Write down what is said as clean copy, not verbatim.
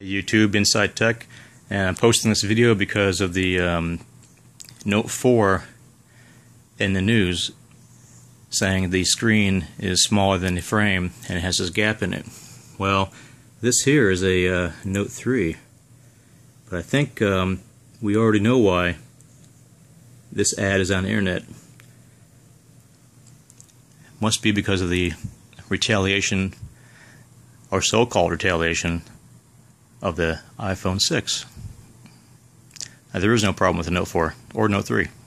YouTube Inside Tech, and I'm posting this video because of the Note 4 in the news saying the screen is smaller than the frame and it has this gap in it. Well, this here is a Note 3, but I think we already know why this ad is on the internet. It must be because of the retaliation, or so-called retaliation, of the iPhone 6. Now, there is no problem with the Note 4 or Note 3.